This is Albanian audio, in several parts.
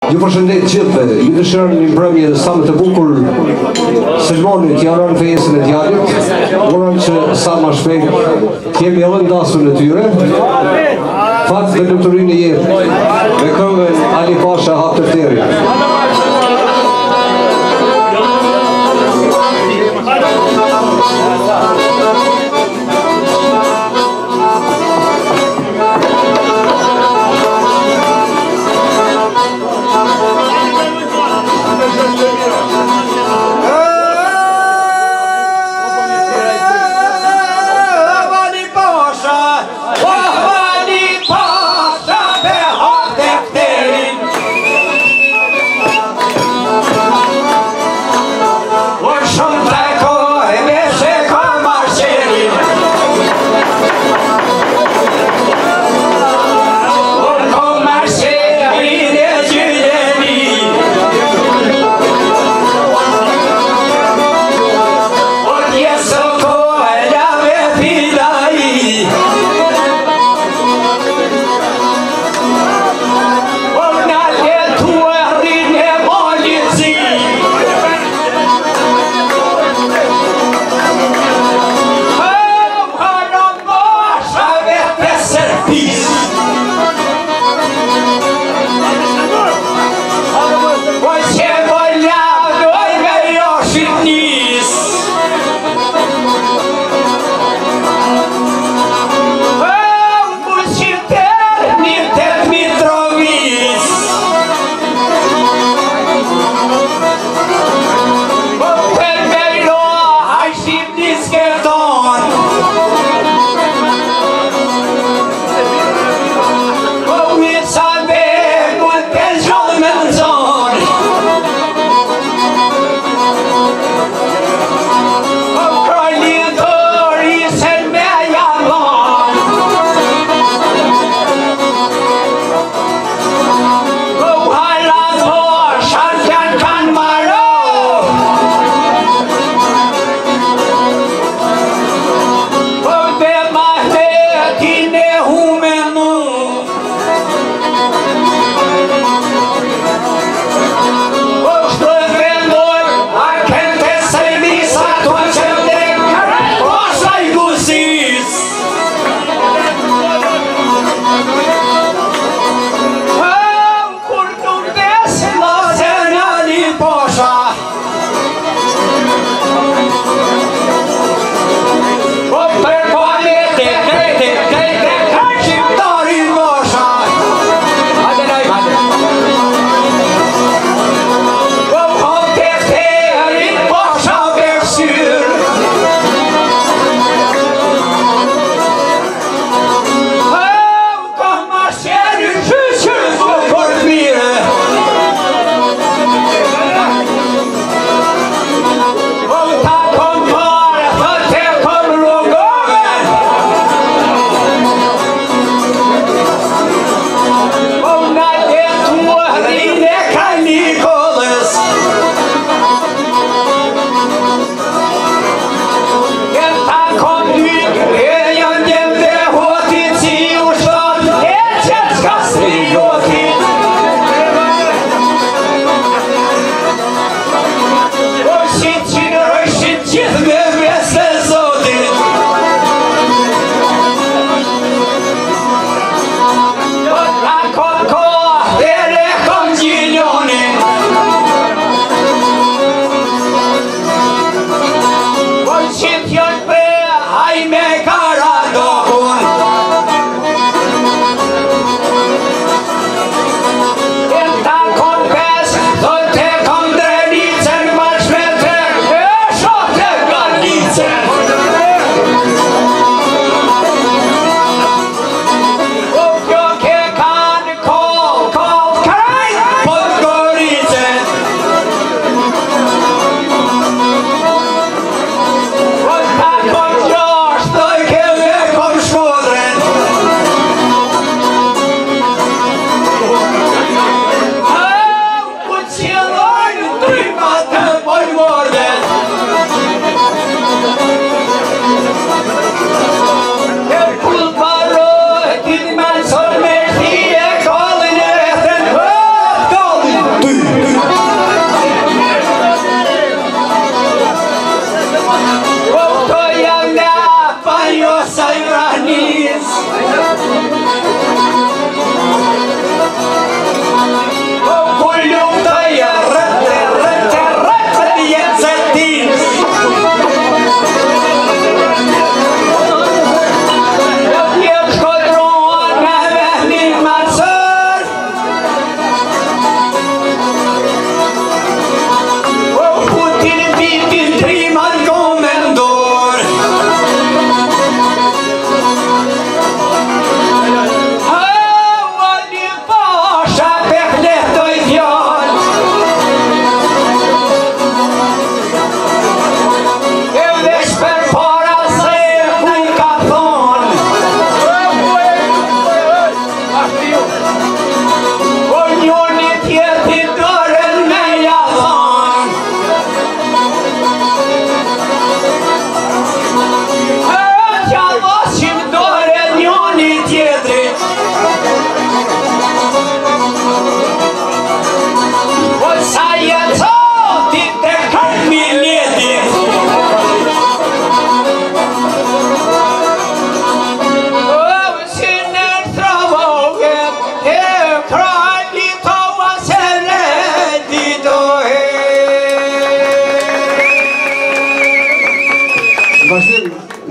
Ju përshëndet gjithëve, ju dëshiroj një mbrëmje sa më të bukur Selmonit, janë në fesën e djalit, urojmë që sa më shpejt t'jemi edhe ndasur në tyre, fat dhe luturinë e jetë, me këngën Ali Pasha hap tëfteri.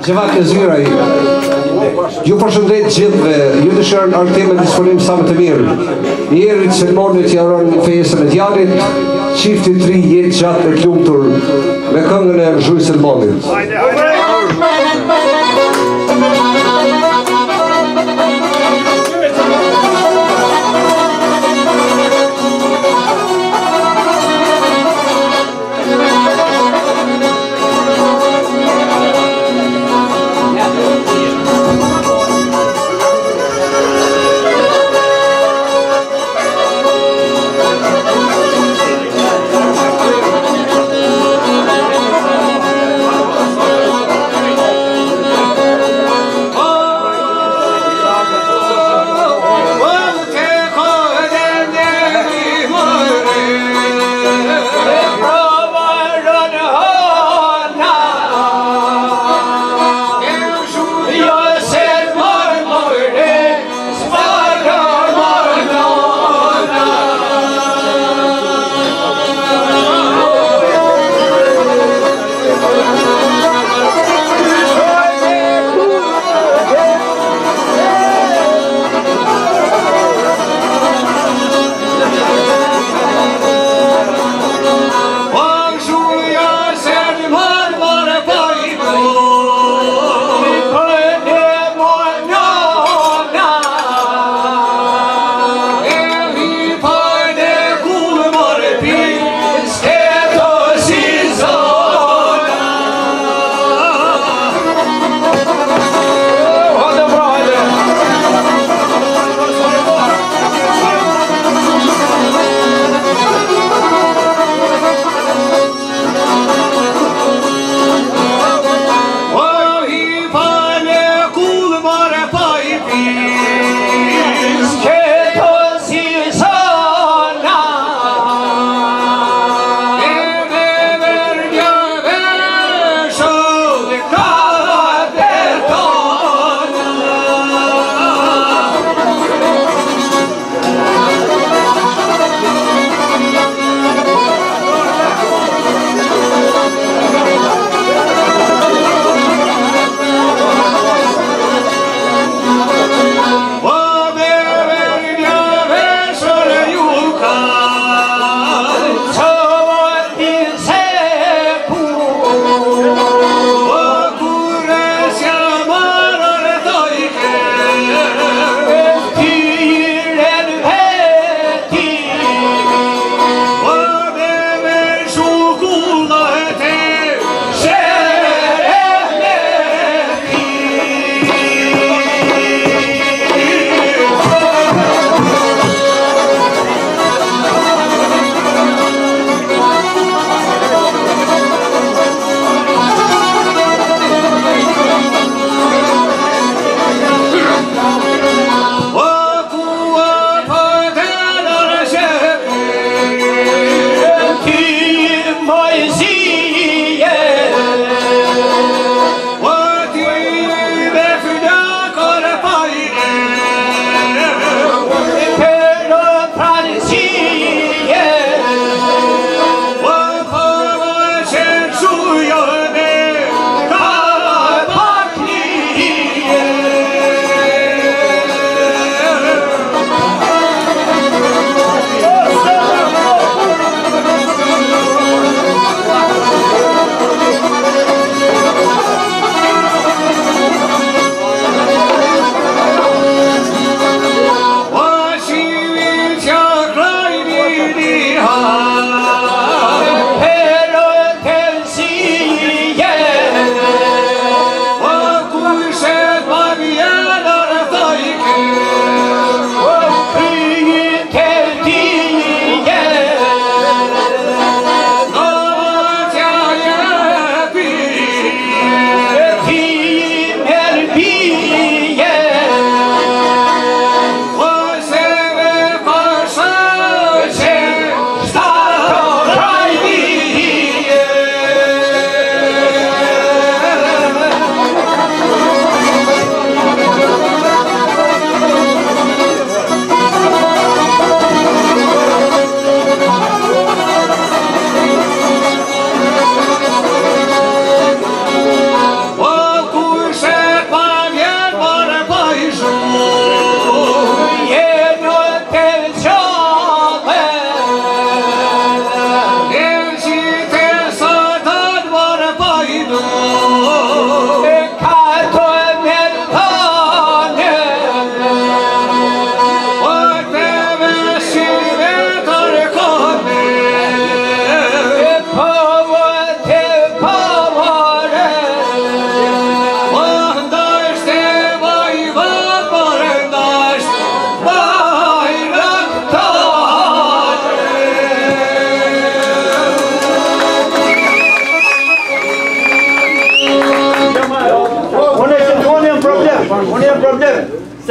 Gjevak e Zyraj, ju përshëndet gjithve, ju dëshirën artime disponim sa më të mirë. Njerit Selmonit ja rënë fesën e djalit, qifti 3 jetë gjatë e lumtur me këngën e Zhuj Selmonit.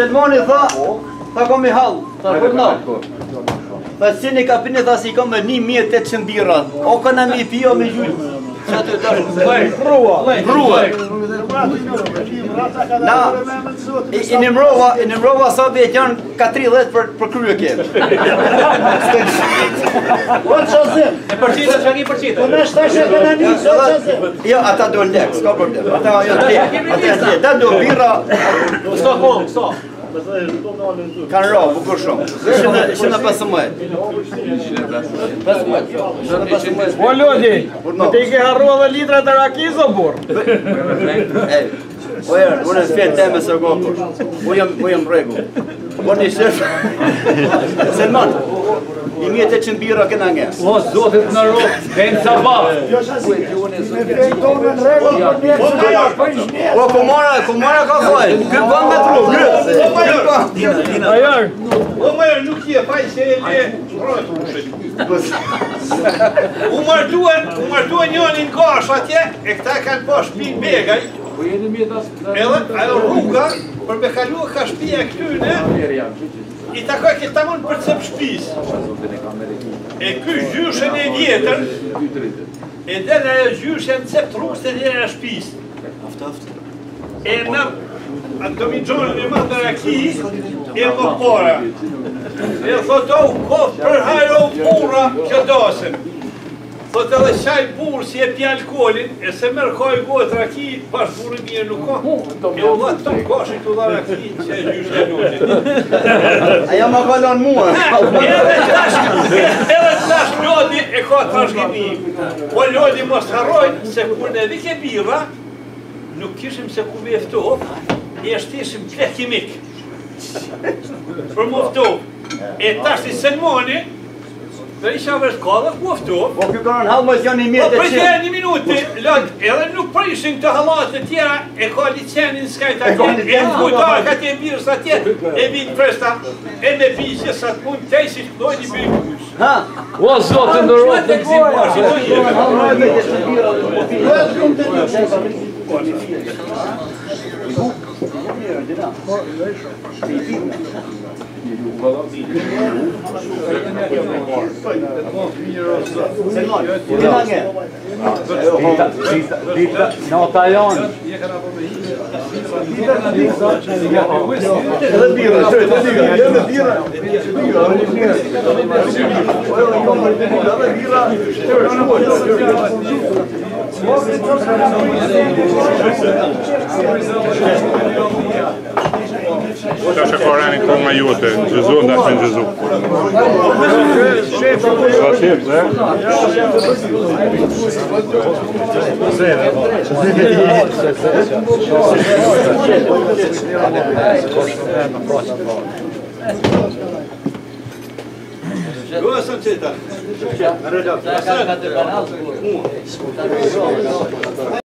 Selmani tha kom I hall. Tha kurna. Tha sini ka pini tha si kom me 1800 bira. O kana mi pio me gjyl. Qa të tash? Brua. Na, I nimrova sa vjet janë ka 30 për krye ketë. O qazim. E përqita, që ki përqita? Po në shtash e këna një, o qazim. Jo, ata do lek, s'ka problem. Ata janë lek. Ata do bira. Sto. Kanë ra, bukur shumë. Shënë 15. O Lodi, te I ke harrua dhe litra të rakiz o burr? Po erë, unë e s'fjetë teme së gokur. Unë jam regu. Po një shërë. Selman, 1800 bira këna nges. O, zotit në ro, vend sabah. O, kumara ka fajnë. Kërë ban me tru. Ajar. O major, nuk je faj se e le rojtë pushet. U martua njënin gash atje, e këta kanë po shpin begaj. Edhe ajo rruga, për me kalu ka shpia këtyne, I takoj këtë tamon për të cëp shpis. E ky gjyshen e vjetër, e dhe ajo gjyshen cëp të rrugës të dhere e shpis. E në do mi gjonën e madhë raki, e më para. E thot o, kofë për hajro pura që dosen. Thot edhe qaj burë si e pja alkoholin, e se mërë kaj gojët raki, bashkë burë mirë nuk ka. E u dhe të kashit u dhe raki, që e gjyshe e nojë. Aja ma kalon mua. Edhe tash Lodi e ka trashgimi. Po Lodi mos harroj se kur ne vike birra, nuk kishim se ku me eftoh, e shtishim pleh kimik. Për mu eftoh. E tash I Selmani, dhe isha vërsh kalla ku eftoh. Po kjo kërën halmës janë 1800. Po për të një minuti, Lod, edhe nuk prishin të hallatë të tjera, e ka licenin s'kajt atje, e në kujtarë ka tje birës atje, e vinë presta, e me pisje sa të mund të ejsi të dojnë I bërë këmysh. Ha? O, zotit në ro, të gzim Nota janë. Qa që korani konga jote, gjëzu nda që në gjëzu. Sa shqip, zë? Dua sam qeta.